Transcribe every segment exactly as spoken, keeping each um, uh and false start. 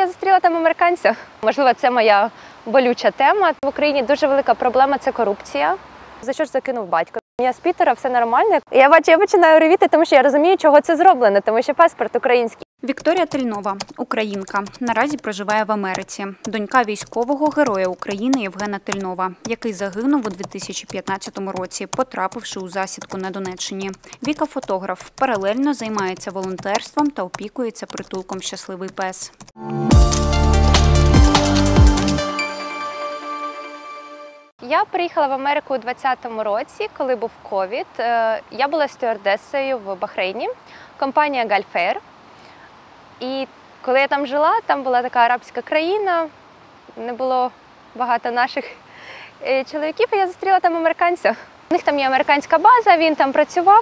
я зустріла там американця. Можливо, це моя болюча тема. В Україні дуже велика проблема – це корупція. За що ж закинув батько? Я з Пітера, все нормально. Я бачу, я починаю ревіти, тому що я розумію, чого це зроблено, тому що паспорт український. Вікторія Тельнова – українка. Наразі проживає в Америці. Донька військового героя України Євгена Тельнова, який загинув у дві тисячі п'ятнадцятому році, потрапивши у засідку на Донеччині. Віка – фотограф. Паралельно займається волонтерством та опікується притулком «Щасливий пес». Я приїхала в Америку у двадцятому році, коли був ковід. Я була стюардесою в Бахрейні, компанія Gulf Air. І коли я там жила, там була така арабська країна, не було багато наших чоловіків, і я зустріла там американця. У них там є американська база, він там працював.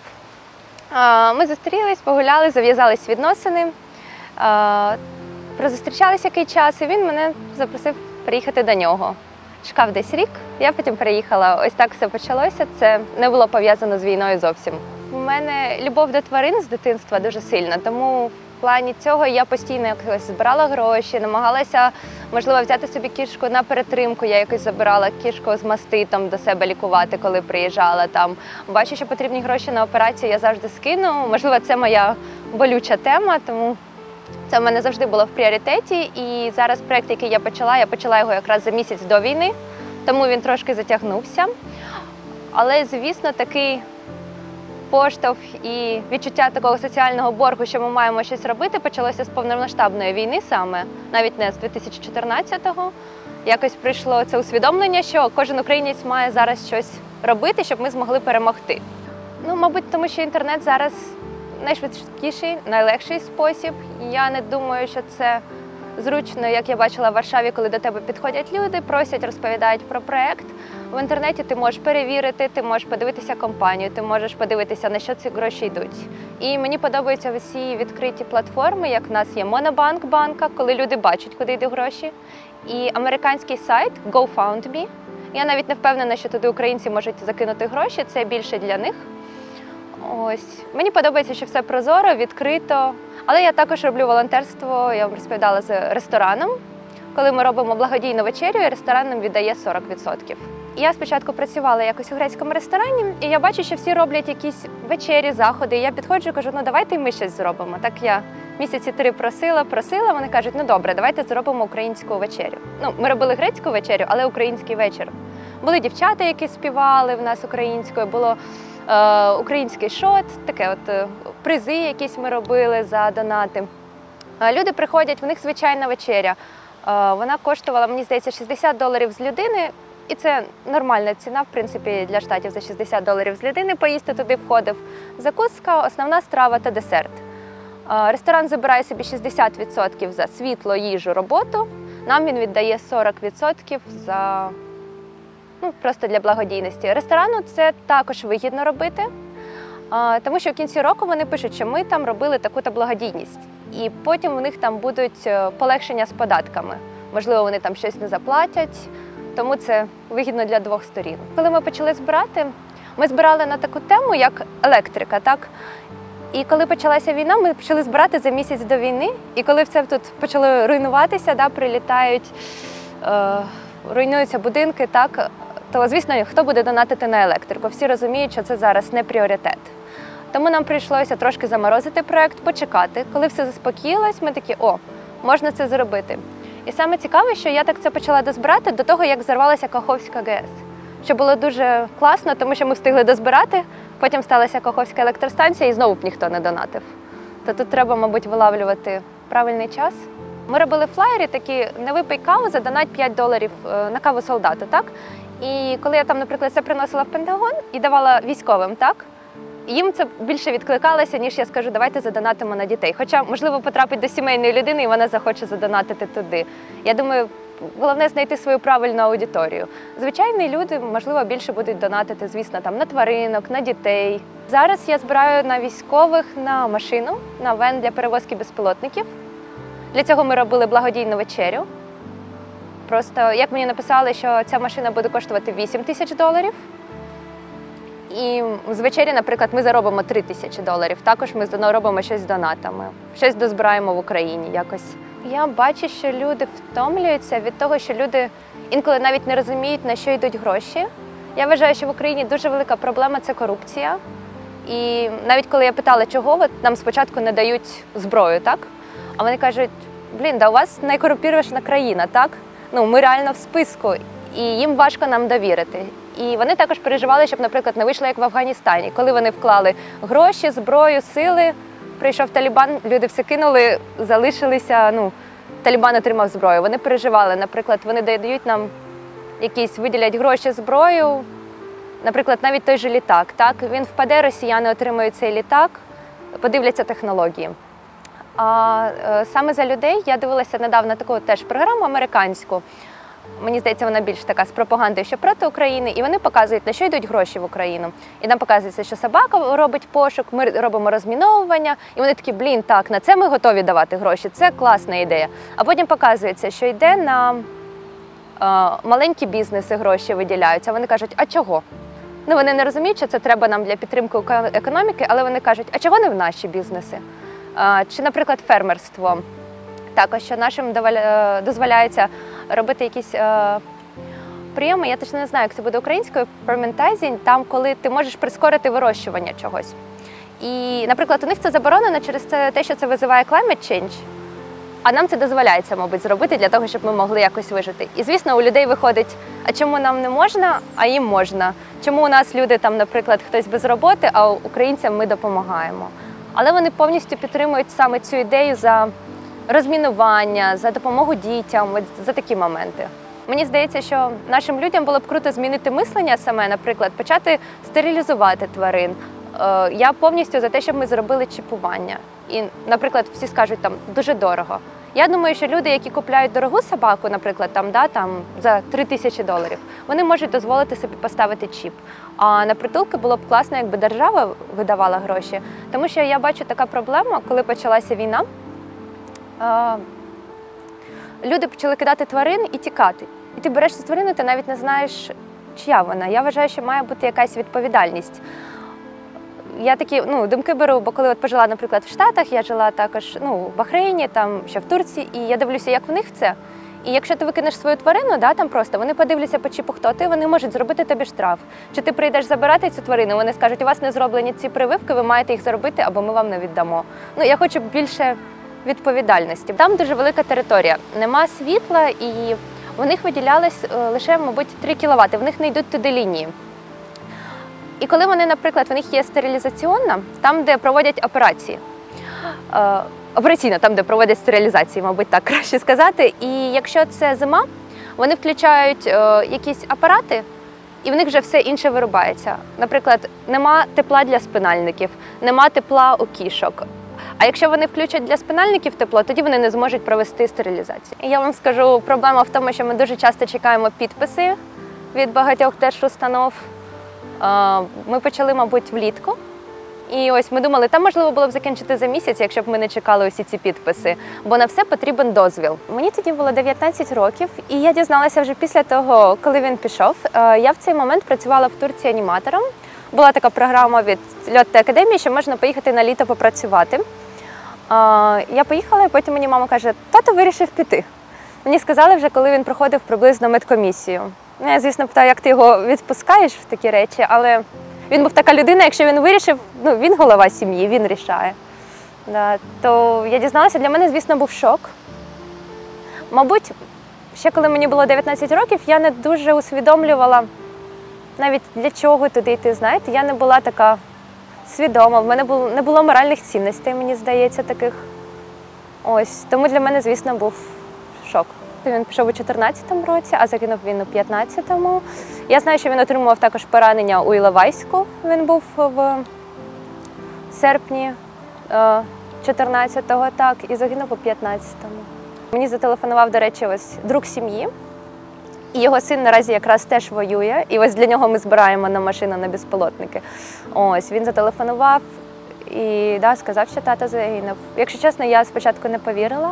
Ми зустрілись, погуляли, зав'язались відносини, прозустрічались який час, і він мене запросив приїхати до нього. Чекав десь рік, я потім переїхала. Ось так все почалося, це не було пов'язано з війною зовсім. У мене любов до тварин з дитинства дуже сильна, тому в плані цього я постійно якось збирала гроші, намагалася, можливо, взяти собі кішку на перетримку. Я якось забирала кішку з маститом до себе лікувати, коли приїжджала там. Бачу, що потрібні гроші на операцію, я завжди скину. Можливо, це моя болюча тема, тому це в мене завжди було в пріоритеті. І зараз проєкт, який я почала, я почала його якраз за місяць до війни, тому він трошки затягнувся. Але, звісно, такий поштовх і відчуття такого соціального боргу, що ми маємо щось робити, почалося з повномасштабної війни саме, навіть не з дві тисячі чотирнадцятого. Якось прийшло це усвідомлення, що кожен українець має зараз щось робити, щоб ми змогли перемогти. Ну, мабуть, тому що інтернет зараз найшвидкіший, найлегший спосіб. Я не думаю, що це зручно, як я бачила в Варшаві, коли до тебе підходять люди, просять, розповідають про проєкт. В інтернеті ти можеш перевірити, ти можеш подивитися компанію, ти можеш подивитися, на що ці гроші йдуть. І мені подобаються всі відкриті платформи, як в нас є Монобанк банка, коли люди бачать, куди йдуть гроші. І американський сайт GoFundMe. Я навіть не впевнена, що туди українці можуть закинути гроші, це більше для них. Ось. Мені подобається, що все прозоро, відкрито. Але я також роблю волонтерство, я вам розповідала, з рестораном. Коли ми робимо благодійну вечерю, ресторан нам віддає сорок відсотків. Я спочатку працювала якось у грецькому ресторані, і я бачу, що всі роблять якісь вечері, заходи. І я підходжу і кажу, ну давайте і ми щось зробимо. Так я місяці три просила, просила, вони кажуть, ну добре, давайте зробимо українську вечерю. Ну, ми робили грецьку вечерю, але український вечір. Були дівчата, які співали в нас українською, було е, український шот, таке от е, призи якісь ми робили за донати. Е, люди приходять, в них звичайна вечеря. Е, вона коштувала, мені здається, шістдесят доларів з людини. І це нормальна ціна, в принципі, для Штатів за шістдесят доларів з людини поїсти туди входив. Закуска, основна страва та десерт. Ресторан забирає собі шістдесят відсотків за світло, їжу, роботу. Нам він віддає сорок відсотків за, ну, просто для благодійності. Ресторану це також вигідно робити, тому що в кінці року вони пишуть, що ми там робили таку-то благодійність. І потім у них там будуть полегшення з податками. Можливо, вони там щось не заплатять. Тому це вигідно для двох сторін. Коли ми почали збирати, ми збирали на таку тему, як електрика, так? І коли почалася війна, ми почали збирати за місяць до війни. І коли все тут почало руйнуватися, да, прилітають, е, руйнуються будинки, так, то, звісно, хто буде донатити на електрику? Всі розуміють, що це зараз не пріоритет. Тому нам прийшлося трошки заморозити проєкт, почекати. Коли все заспокоїлось, ми такі, о, можна це зробити. І саме цікаве, що я так це почала дозбирати до того, як зарвалася Каховська ГЕС. Що було дуже класно, тому що ми встигли дозбирати, потім сталася Каховська електростанція і знову б ніхто не донатив. То тут треба, мабуть, вилавлювати правильний час. Ми робили флаєри такі, не випий каву, задонать п'ять доларів на каву солдату, так? І коли я там, наприклад, це приносила в Пентагон і давала військовим, так? Їм це більше відкликалося, ніж я скажу, давайте задонатимо на дітей. Хоча, можливо, потрапить до сімейної людини і вона захоче задонатити туди. Я думаю, головне знайти свою правильну аудиторію. Звичайні люди, можливо, більше будуть донатити, звісно, там, на тваринок, на дітей. Зараз я збираю на військових, на машину, на вен для перевозки безпілотників. Для цього ми робили благодійну вечерю. Просто, як мені написали, що ця машина буде коштувати вісім тисяч доларів. І з вечері, наприклад, ми заробимо три тисячі доларів. Також ми робимо щось з донатами, щось дозбираємо в Україні, якось Я бачу, що люди втомлюються від того, що люди інколи навіть не розуміють, на що йдуть гроші. Я вважаю, що в Україні дуже велика проблема – це корупція. І навіть коли я питала, чого ви нам спочатку не дають зброю, так? А вони кажуть, блін, да у вас найкорумпірована країна, так? Ну, ми реально в списку, і їм важко нам довірити. І вони також переживали, щоб, наприклад, не вийшло, як в Афганістані. Коли вони вклали гроші, зброю, сили, прийшов Талібан, люди все кинули, залишилися, ну, Талібан отримав зброю. Вони переживали, наприклад, вони дають нам якісь, виділять гроші, зброю, наприклад, навіть той же літак, так? Він впаде, росіяни отримають цей літак, подивляться технології. А е, саме за людей я дивилася недавно таку теж програму американську. Мені здається, вона більш така з пропагандою, що проти України. І вони показують, на що йдуть гроші в Україну. І там показується, що собака робить пошук, ми робимо розміновування. І вони такі, блін, так, на це ми готові давати гроші. Це класна ідея. А потім показується, що йде на е, маленькі бізнеси гроші виділяються. Вони кажуть, а чого? Ну, вони не розуміють, що це треба нам для підтримки економіки, але вони кажуть, а чого не в наші бізнеси? А, чи, наприклад, фермерство. Також, що нашим дозволяється робити якісь е, прийоми, я точно не знаю, як це буде українською, ферментайзінг, там, коли ти можеш прискорити вирощування чогось. І, наприклад, у них це заборонено через це, те, що це визиває climate change, а нам це дозволяється, мабуть, зробити для того, щоб ми могли якось вижити. І, звісно, у людей виходить, а чому нам не можна, а їм можна? Чому у нас люди, там, наприклад, хтось без роботи, а українцям ми допомагаємо? Але вони повністю підтримують саме цю ідею за розмінування, за допомогу дітям, за такі моменти. Мені здається, що нашим людям було б круто змінити мислення саме, наприклад, почати стерилізувати тварин. Я повністю за те, щоб ми зробили чіпування. І, наприклад, всі скажуть, там, дуже дорого. Я думаю, що люди, які купляють дорогу собаку, наприклад, там, да, там, за три тисячі доларів, вони можуть дозволити собі поставити чіп. А на притулки було б класно, якби держава видавала гроші. Тому що я бачу така проблема, коли почалася війна, люди почали кидати тварин і тікати. І ти береш цю тварину, ти навіть не знаєш, чия вона. Я вважаю, що має бути якась відповідальність. Я такі, ну, думки беру, бо коли от пожила, наприклад, в Штатах, я жила також, ну, в Бахрейні, там, ще в Турції, і я дивлюся, як в них це. І якщо ти викинеш свою тварину, да, там просто, вони подивляться по чіпу, хто ти, вони можуть зробити тобі штраф. Чи ти прийдеш забирати цю тварину, вони скажуть, у вас не зроблені ці прививки, ви маєте їх зробити, або ми вам не віддамо. Ну, я хочу більше відповідальності. Там дуже велика територія, нема світла, і в них виділялось лише, мабуть, три кіловати, в них не йдуть туди лінії. І коли вони, наприклад, в них є стерилізаційна, там, де проводять операції, е, операційна, там, де проводять стерилізації, мабуть, так краще сказати, і якщо це зима, вони включають е, якісь апарати, і в них вже все інше вирубається. Наприклад, нема тепла для спинальників, нема тепла у кішок. А якщо вони включать для спинальників тепло, тоді вони не зможуть провести стерилізацію. І я вам скажу, проблема в тому, що ми дуже часто чекаємо підписи від багатьох держустанов. Ми почали, мабуть, влітку. І ось ми думали, там можливо було б закінчити за місяць, якщо б ми не чекали усі ці підписи. Бо на все потрібен дозвіл. Мені тоді було дев'ятнадцять років, і я дізналася вже після того, коли він пішов. Я в цей момент працювала в Турції аніматором. Була така програма від Льотти Академії, що можна поїхати на літо попрацювати. Я поїхала, і потім мені мама каже, тато вирішив піти. Мені сказали вже, коли він проходив приблизно медкомісію. Я, звісно, питаю, як ти його відпускаєш в такі речі, але він був така людина, якщо він вирішив, ну, він голова сім'ї, він рішає. Да, то я дізналася, для мене, звісно, був шок. Мабуть, ще коли мені було дев'ятнадцять років, я не дуже усвідомлювала навіть для чого туди йти, знаєте. Я не була така свідома, в мене було, не було моральних цінностей, мені здається, таких. Ось, тому для мене, звісно, був шок. Він пішов у чотирнадцятому році, а загинув він у п'ятнадцятому. Я знаю, що він отримував також поранення у Іловайську. Він був в серпні чотирнадцятого, так, і загинув у п'ятнадцятому. Мені зателефонував, до речі, ось друг сім'ї. І його син наразі якраз теж воює. І ось для нього ми збираємо на машину, на безпілотники. Ось, він зателефонував і да, сказав, що тато загинув. Якщо чесно, я спочатку не повірила.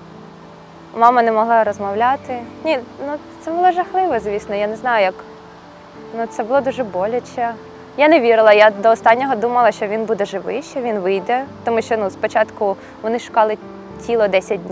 Мама не могла розмовляти. Ні, ну це було жахливо, звісно, я не знаю як. Ну це було дуже боляче. Я не вірила, я до останнього думала, що він буде живий, що він вийде. Тому що ну, спочатку вони шукали тіло десять днів,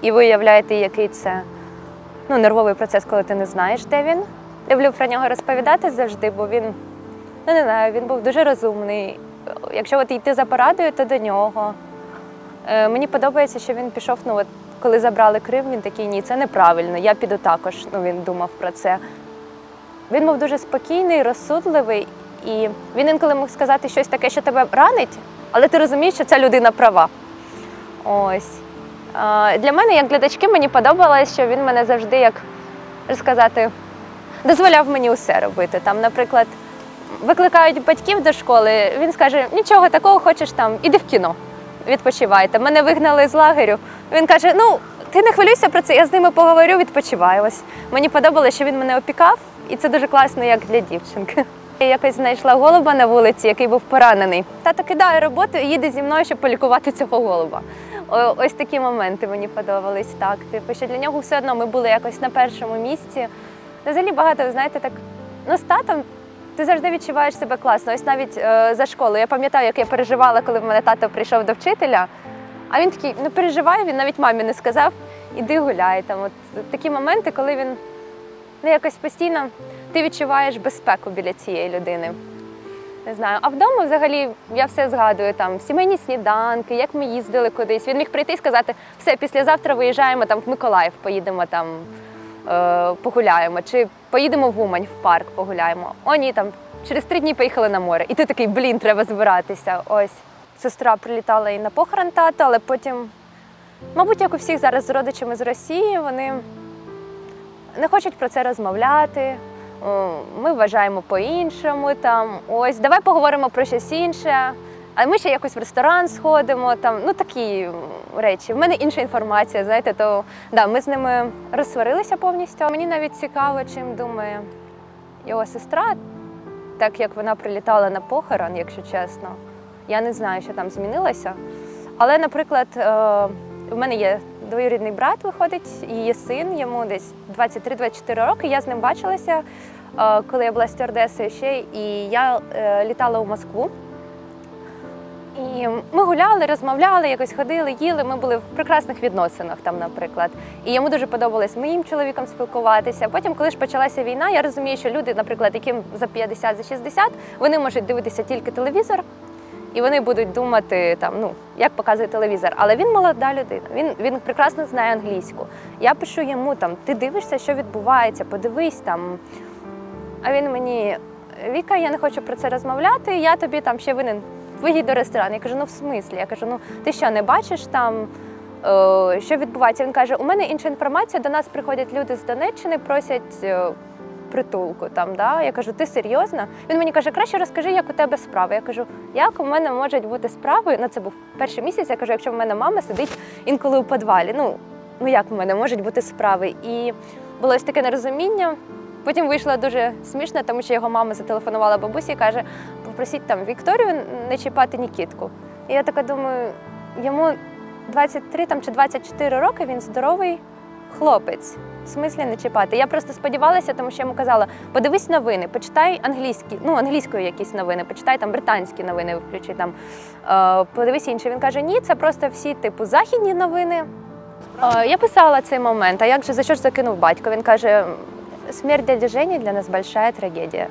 і ви уявляєте, який це ну, нервовий процес, коли ти не знаєш, де він. Люблю про нього розповідати завжди, бо він, ну не знаю, він був дуже розумний. Якщо от йти за порадою, то до нього. Е, мені подобається, що він пішов, ну от, коли забрали Крим, він такий, ні, це неправильно, я піду також, ну він думав про це. Він був дуже спокійний, розсудливий, і він інколи міг сказати щось таке, що тебе ранить, але ти розумієш, що ця людина права. Ось. Е, для мене, як глядачки, мені подобалось, що він мене завжди, як сказати, дозволяв мені усе робити. Там, наприклад, викликають батьків до школи, він скаже, нічого такого, хочеш там, іди в кіно, відпочивайте. Мене вигнали з лагерю, він каже, ну, ти не хвилюйся про це, я з ними поговорю, відпочиваю. Ось. Мені подобалося, що він мене опікав, і це дуже класно, як для дівчинки. Я якось знайшла голуба на вулиці, який був поранений. Тато кидає роботу і їде зі мною, щоб полікувати цього голуба. О, ось такі моменти мені подобались, так. Типу, що для нього все одно ми були якось на першому місці. Взагалі багато, знаєте, так, ну з татом ти завжди відчуваєш себе класно. Ось навіть е, за школу. Я пам'ятаю, як я переживала, коли в мене тато прийшов до вчителя. А він такий, не переживай, він навіть мамі не сказав, іди гуляй. Там, от, такі моменти, коли він ну, якось постійно ти відчуваєш безпеку біля цієї людини. Не знаю. А вдома взагалі я все згадую, там, сімейні сніданки, як ми їздили кудись. Він міг прийти і сказати, все, післязавтра виїжджаємо там, в Миколаїв, поїдемо там, е, погуляємо, чи поїдемо в Умань, в парк погуляємо. О, ні, там, через три дні поїхали на море. І ти такий, блін, треба збиратися. Ось. Сестра прилітала і на похорон тата, але потім, мабуть, як у всіх зараз з родичами з Росії, вони не хочуть про це розмовляти. Ми вважаємо по-іншому, там, ось, давай поговоримо про щось інше, а ми ще якось в ресторан сходимо, там, ну такі речі. В мене інша інформація, знаєте, то, да, ми з ними розсварилися повністю. Мені навіть цікаво, чим думає його сестра, так як вона прилітала на похорон, якщо чесно. Я не знаю, що там змінилося. Але, наприклад, у мене є двоюрідний брат, виходить, і є син, йому десь двадцять три - двадцять чотири роки. Я з ним бачилася, коли я була стюардесою ще, і я літала у Москву. І ми гуляли, розмовляли, якось ходили, їли, ми були в прекрасних відносинах там, наприклад. І йому дуже подобалось з моїм чоловіком спілкуватися. Потім, коли ж почалася війна, я розумію, що люди, наприклад, яким за п'ятдесят, за шістдесят, вони можуть дивитися тільки телевізор, і вони будуть думати, там, ну, як показує телевізор. Але він молода людина, він, він прекрасно знає англійську. Я пишу йому, там, ти дивишся, що відбувається, подивись там. А він мені, Віка, я не хочу про це розмовляти, я тобі там ще винен. Виїдь до ресторану. Я кажу, ну в смислі? Я кажу, ну ти що, не бачиш там, е, що відбувається? Він каже, у мене інша інформація, до нас приходять люди з Донеччини, просять е, притулку там, да? Я кажу, ти серйозно? Він мені каже, краще розкажи, як у тебе справи. Я кажу, як у мене можуть бути справи? Ну це був перший місяць, я кажу, якщо в мене мама сидить інколи у підвалі, ну, ну як в мене можуть бути справи? І було ось таке нерозуміння. Потім вийшло дуже смішно, тому що його мама зателефонувала бабусі і каже, попросіть там Вікторію не чіпати Нікітку. І я така думаю, йому двадцять три там, чи двадцять чотири роки, він здоровий хлопець. В смислі не чіпати. Я просто сподівалася, тому що я йому казала, подивись новини, почитай англійські, ну англійською якісь новини, почитай там британські новини, включи там, е, подивись інші. Він каже, ні, це просто всі типу західні новини. Е, я писала цей момент, а як же, за що ж закинув батько? Він каже, смерть дяді Жені для нас велика трагедія.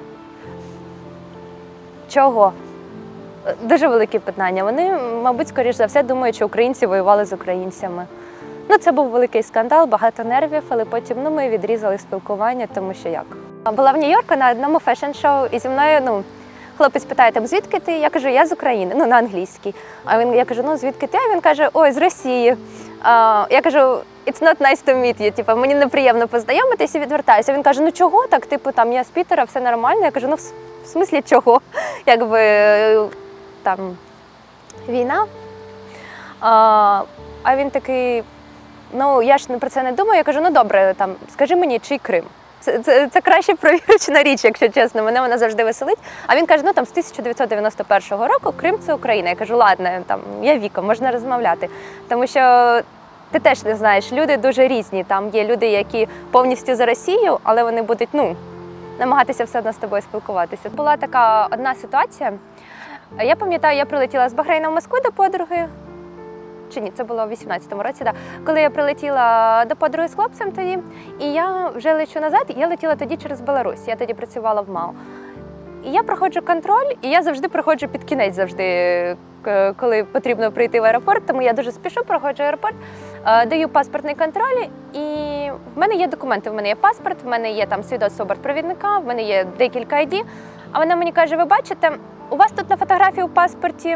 Чого? Дуже велике питання. Вони, мабуть, скоріш за все, думають, що українці воювали з українцями. Ну, це був великий скандал, багато нервів, але потім ну, ми відрізали спілкування, тому що як. Була в Нью-Йорку на одному фешн-шоу, і зі мною, ну, хлопець питає, там, звідки ти? Я кажу, я з України, ну, на англійській. А він, я кажу, ну, звідки ти? А він каже, ой, з Росії. А, я кажу, it's not nice to meet you, типу, мені неприємно познайомитися і відвертаюся. Він каже, ну, чого так? Типу, там, я з Пітера, все нормально. Я кажу, ну, в смислі чого? Якби, там, війна. А, а він такий, ну, я ж про це не думаю. Я кажу, ну, добре, там, скажи мені, чий Крим? Це, це, це краще провірочна річ, якщо чесно. Мене вона завжди веселить. А він каже, ну, там, з тисяча дев'ятсот дев'яносто першого року Крим – це Україна. Я кажу, ладно, там, я Віка, можна розмовляти. Тому що ти теж не знаєш, люди дуже різні. Там є люди, які повністю за Росію, але вони будуть, ну, намагатися все одно з тобою спілкуватися. Була така одна ситуація. Я пам'ятаю, я прилетіла з Бахрейна в Москву до подруги. чи ні, це було в вісімнадцятому році, да, коли я прилетіла до подруги з хлопцем тоді, і я вже лечу назад, і я летіла тоді через Білорусь, я тоді працювала в МАУ. І я проходжу контроль, і я завжди проходжу під кінець завжди, коли потрібно прийти в аеропорт, тому я дуже спішу, проходжу аеропорт, даю паспортний контроль, і в мене є документи, в мене є паспорт, в мене є там свідоцтво бортпровідника, в мене є декілька ай ді, а вона мені каже, ви бачите, у вас тут на фотографії у паспорті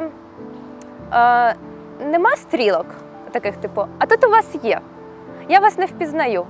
е, нема стрілок, таких типу, а тут у вас є, я вас не впізнаю.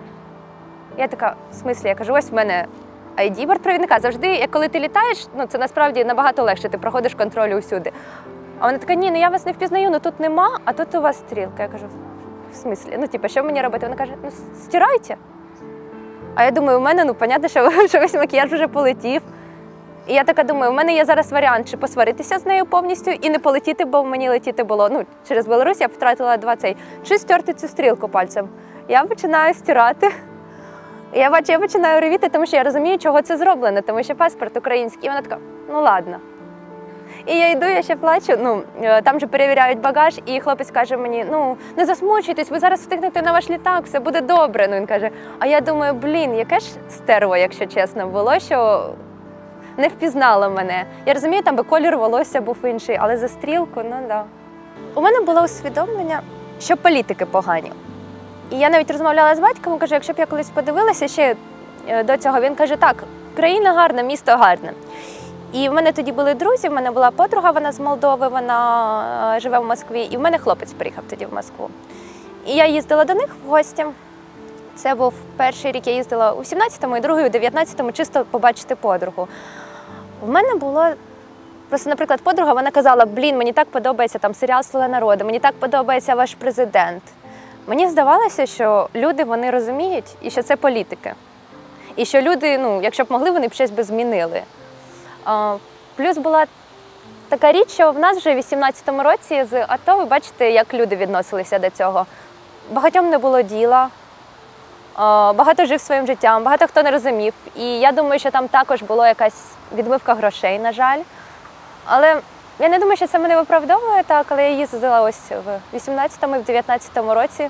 Я така, в смислі, я кажу, ось в мене ай ді бортпровідника. Завжди, як коли ти літаєш, ну це насправді набагато легше, ти проходиш контроль усюди. А вона така, ні, ну я вас не впізнаю, ну тут нема, а тут у вас стрілка. Я кажу, в смислі? Ну, типу, що мені робити? Вона каже, ну стирайте. А я думаю, у мене, ну, понятно, що, що весь макіяж вже полетів. І я така думаю, у мене є зараз варіант, чи посваритися з нею повністю і не полетіти, бо мені летіти було, ну, через Білорусь я втратила два цей, чи стерти цю стрілку пальцем. Я починаю стирати. Я бачу, я починаю ревіти, тому що я розумію, чого це зроблено, тому що паспорт український. І вона така, ну ладно. І я йду, я ще плачу, ну, там же перевіряють багаж, і хлопець каже мені, ну, не засмучуйтесь, ви зараз встигнете на ваш літак, все буде добре. Ну, він каже, а я думаю, блін, яке ж стерво, якщо чесно, було, що не впізнало мене. Я розумію, там би колір волосся був інший, але за стрілку, ну, да. У мене було усвідомлення, що політики погані. І я навіть розмовляла з батьком, кажу, якщо б я колись подивилася ще до цього, він каже, так, країна гарна, місто гарне. І в мене тоді були друзі, в мене була подруга, вона з Молдови, вона живе в Москві, і в мене хлопець приїхав тоді в Москву. І я їздила до них в гості. Це був перший рік, я їздила у сімнадцятому і другий у дев'ятнадцятому, чисто побачити подругу. В мене було, просто, наприклад, подруга, вона казала, блін, мені так подобається там серіал «Слуга народу», мені так подобається ваш президент. Мені здавалося, що люди, вони розуміють, і що це політики. І що люди, ну, якщо б могли, вони б щось би змінили. А, плюс була така річ, що в нас вже в вісімнадцятому році з АТО, ви бачите, як люди відносилися до цього. Багатьом не було діла, а, багато жив своїм життям, багато хто не розумів. І я думаю, що там також була якась відмивка грошей, на жаль. Але я не думаю, що це мене виправдовує так, але я їздила ось в вісімнадцятому і в дев'ятнадцятому році.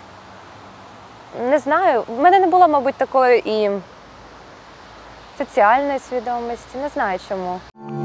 Не знаю, в мене не було, мабуть, такої і соціальної свідомості, не знаю чому.